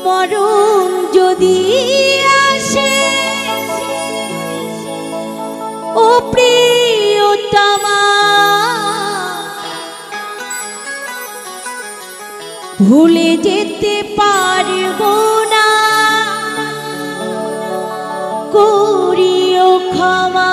মরণ যদি আসে ও প্রিয়তমা, ভুলে যেতে পারবো না, করিও ক্ষমা।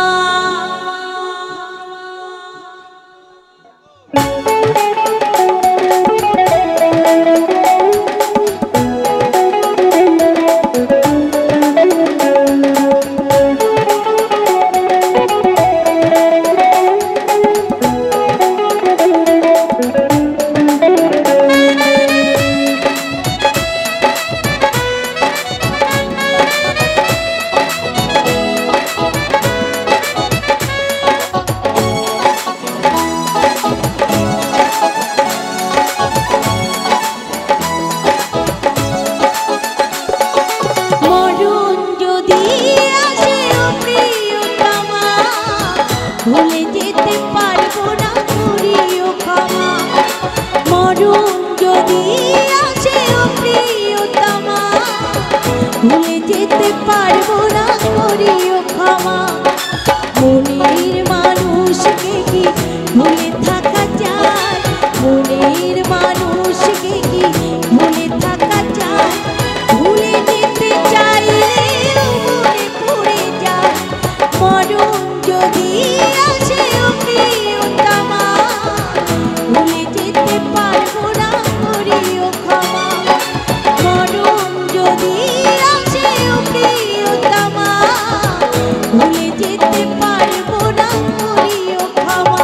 ভুলে যেতে পারবো না, করিও ক্ষমা। মরণ যদি আসে ও প্রিয়তমা, ভুলে যেতে পারবো না, করিও ক্ষমা। মনের মানুষকে কি ভুলে থাকা যায়? মনের মানুষকে কি ভুলে থাকা যায়? ভুলে যেতে চাইলে মনে পড়ে যায়। মরণ যদি আসে ও প্রিয়তমা, ভুলে যেতে পারবো না, করিও ক্ষমা। মরণ যদি আসে ও প্রিয়তমা, ভুলে যেতে পারবো না, করিও ক্ষমা।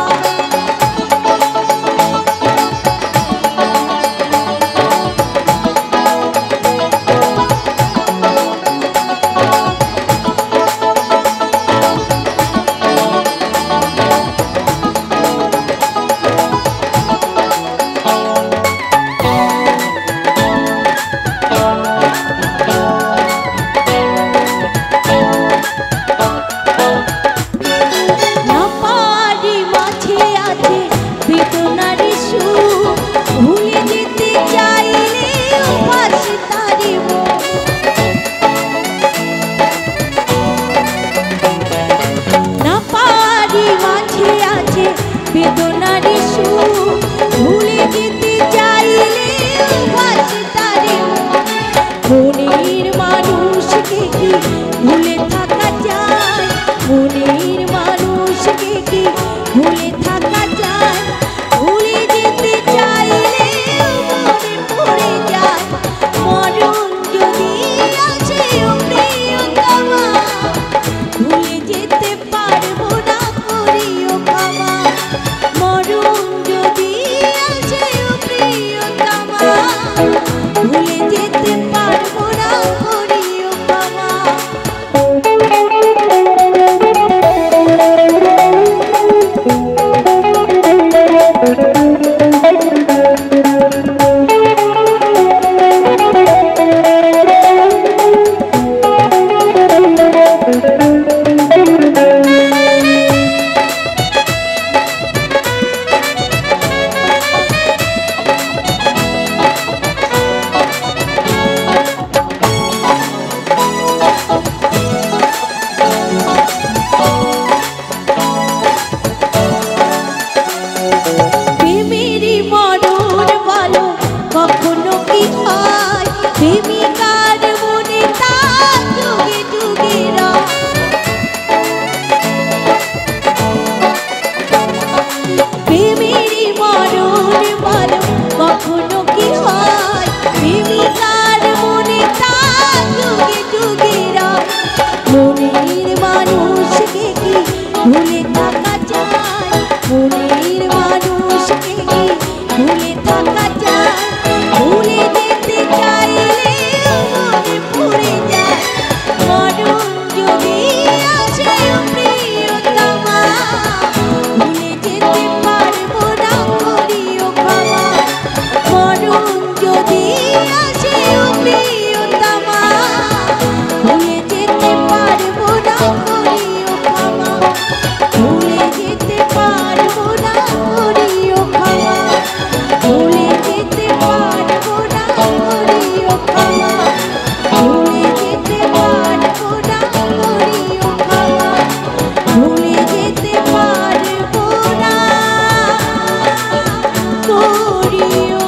বেদনার সুর ভুলে যেতে চাইলে ভাসে তারে মনের মানুষকে কি ভুলে থাকা যায়? মনের মানুষকে কি ভুলে থাকা যায়? ভুলে যেতে চাইলে মনে পড়ে যায়। মরণ যদি আসে ও প্রিয়তমা, ভুলে যেতে পারবো না, করিও ক্ষমা। মরণ যদি আসে ও প্রিয়তমা, ভুলে যেতে পারবো না, করিও ক্ষমা। প্রেমেরই মরণ বলো কখনো কি হয়? প্রেমিকার মনে তার যুগে যুগে রয়। প্রেমেরই মরণ বলো কখনো কি হয়? প্রেমিকার মনে তার যুগে যুগে রয়। মনের মানুষকে কি ভুলে থাকা যায়? মনের মানুষকে কি ভুলে থাকা যায়? ভুলে যেতে চাইলে করিও